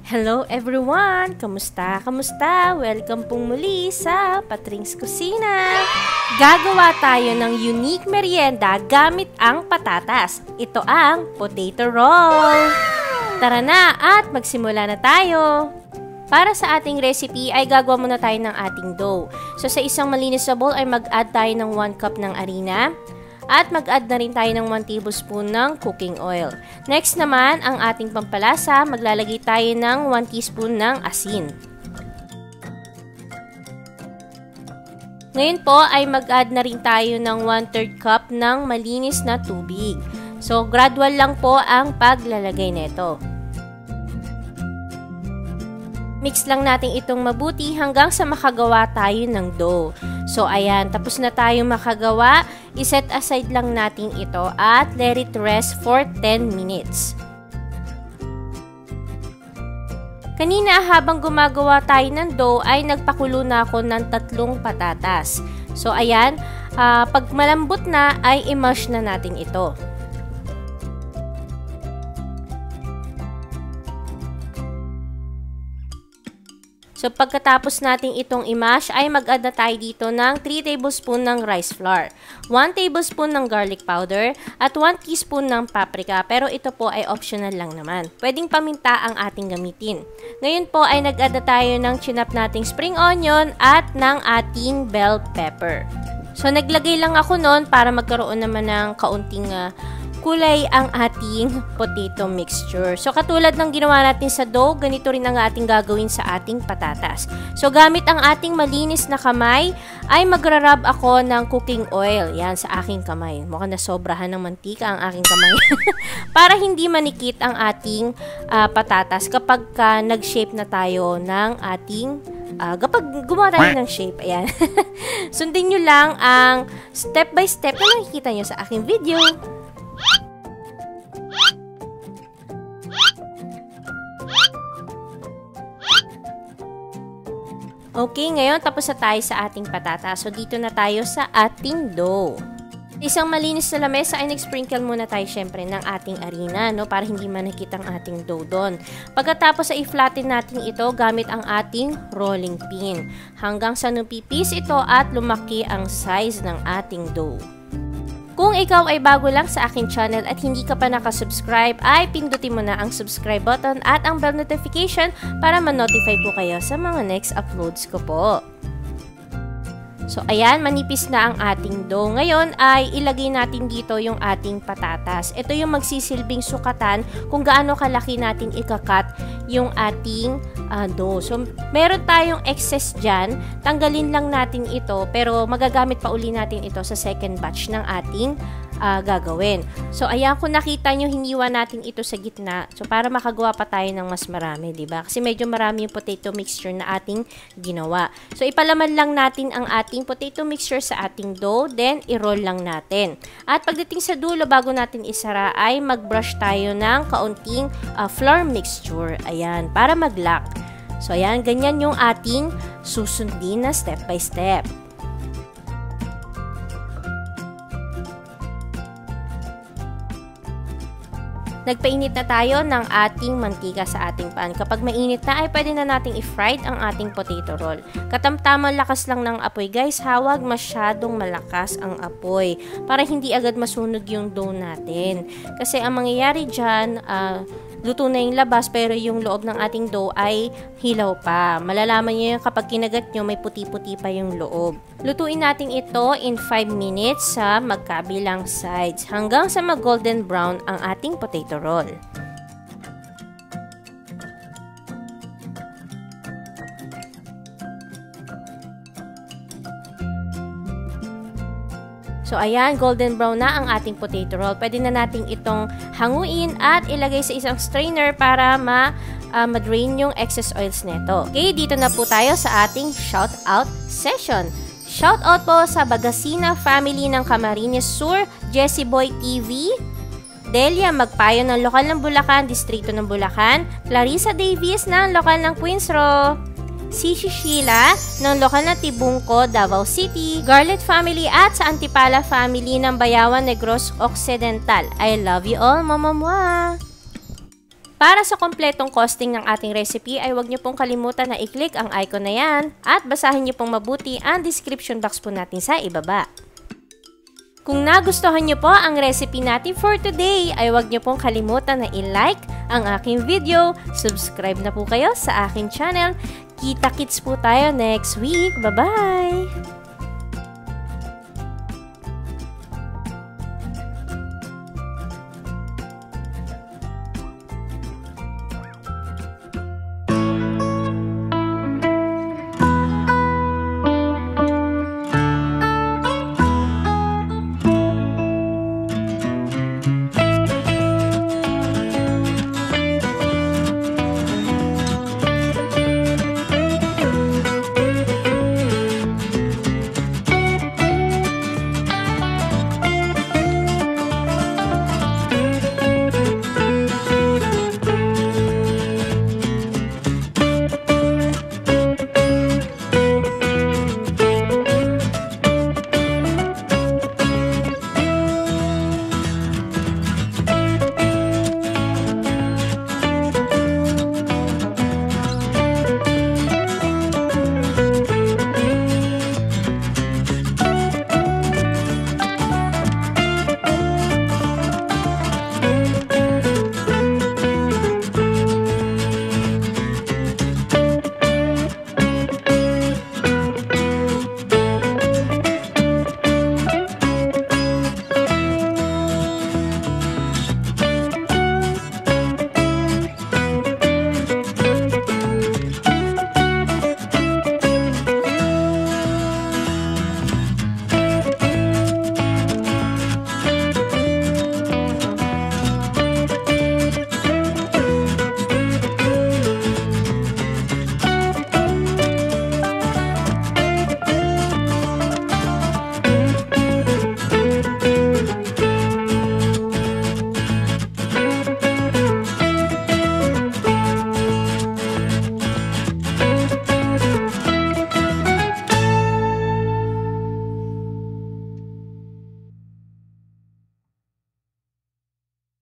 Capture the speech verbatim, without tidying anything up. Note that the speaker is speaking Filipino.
Hello everyone! Kamusta? Kamusta? Welcome pong muli sa Patrings Kusina! Gagawa tayo ng unique merienda gamit ang patatas. Ito ang potato roll! Tara na at magsimula na tayo! Para sa ating recipe ay gagawa muna tayo ng ating dough. So sa isang malinis na bowl ay mag-add tayo ng one cup ng harina. At mag-add na rin tayo ng one tablespoon ng cooking oil. Next naman, ang ating pampalasa, maglalagay tayo ng one teaspoon ng asin. Ngayon po ay mag-add na rin tayo ng one third cup ng malinis na tubig. So, gradual lang po ang paglalagay nito. Mix lang natin itong mabuti hanggang sa makagawa tayo ng dough. So, ayan, tapos na tayo makagawa. I-set aside lang natin ito at let it rest for ten minutes. Kanina habang gumagawa tayo ng dough ay nagpakulo na ako ng tatlong patatas. So, ayan, uh, pag malambot na ay i-mash na natin ito. So, pagkatapos natin itong i-mash, ay mag-add na tayo dito ng three tablespoon ng rice flour, one tablespoon ng garlic powder, at one teaspoon ng paprika. Pero ito po ay optional lang naman. Pwedeng paminta ang ating gamitin. Ngayon po ay nag-add na tayo ng chinap nating spring onion at ng ating bell pepper. So, naglagay lang ako nun para magkaroon naman ng kaunting uh, kulay ang ating potato mixture. So, katulad ng ginawa natin sa dough, ganito rin ang ating gagawin sa ating patatas. So, gamit ang ating malinis na kamay, ay magra-rub ako ng cooking oil. Yan, sa aking kamay. Mukhang nasobrahan ng mantika ang aking kamay. Para hindi manikit ang ating uh, patatas kapag uh, nag-shape na tayo ng ating Uh, kapag gumawa tayo ng shape, ayan. Sundin nyo lang ang step by step na nakikita nyo sa aking video. Okay, ngayon tapos na tayo sa ating patatas. So, dito na tayo sa ating dough. Isang malinis na lamesa ay nag-sprinkle muna tayo syempre ng ating harina, no? Para hindi manakit ang ating dough doon. Pagkatapos ay i-flatten natin ito gamit ang ating rolling pin. Hanggang sa nupipis ito at lumaki ang size ng ating dough. Kung ikaw ay bago lang sa aking channel at hindi ka pa nakasubscribe, ay pindutin mo na ang subscribe button at ang bell notification para ma-notify po kayo sa mga next uploads ko po. So, ayan, manipis na ang ating dough. Ngayon ay ilagay natin dito yung ating patatas. Ito yung magsisilbing sukatan kung gaano kalaki natin ikakat yung ating uh, dough. So, meron tayong excess dyan. Tanggalin lang natin ito, pero magagamit pa uli natin ito sa second batch ng ating uh, gagawin. So, ayan, kung nakita nyo, hiniwa natin ito sa gitna. So, para makagawa pa tayo ng mas marami, diba? Kasi medyo marami yung potato mixture na ating ginawa. So, ipalaman lang natin ang ating potato mixture sa ating dough, then i-roll lang natin. At pagdating sa dulo, bago natin isara, ay mag-brush tayo ng kaunting uh, flour mixture. Ayan, para mag-lock. So, ayan, ganyan yung ating susundin na step by step. Nagpainit na tayo ng ating mantika sa ating pan. Kapag mainit na ay pwede na nating i-fried ang ating potato roll. Katamtamang lakas lang ng apoy guys, hawag masyadong malakas ang apoy para hindi agad masunog yung dough natin. Kasi ang mangyayari dyan, uh, luto na yung labas pero yung loob ng ating dough ay hilaw pa. Malalaman nyo yung kapag kinagat nyo may puti-puti pa yung loob. Lutuin natin ito in five minutes sa magkabilang sides hanggang sa mag-golden brown ang ating potato roll. So, ayan, golden brown na ang ating potato roll. Pwede na natin itong hanguin at ilagay sa isang strainer para ma, uh, ma-drain yung excess oils nito. Okay, dito na po tayo sa ating shout-out session. Shout-out po sa Bagasina family ng Camarines Sur, Jessie Boy T V, Delia Magpayo ng lokal ng Bulacan, distrito ng Bulacan, Clarissa Davis ng lokal ng Queensro, si Sheila ng lokal na Tibungco, Davao City, Garlet family at sa Antipala family ng Bayawan Negros Occidental. I love you all, Mama Mua! Para sa kompletong costing ng ating recipe ay huwag niyo pong kalimutan na i-click ang icon na yan at basahin niyo pong mabuti ang description box po natin sa ibaba. Kung nagustuhan niyo po ang recipe natin for today ay huwag niyo pong kalimutan na i-like ang aking video, subscribe na po kayo sa aking channel. Kita-kits po tayo next week. Bye-bye!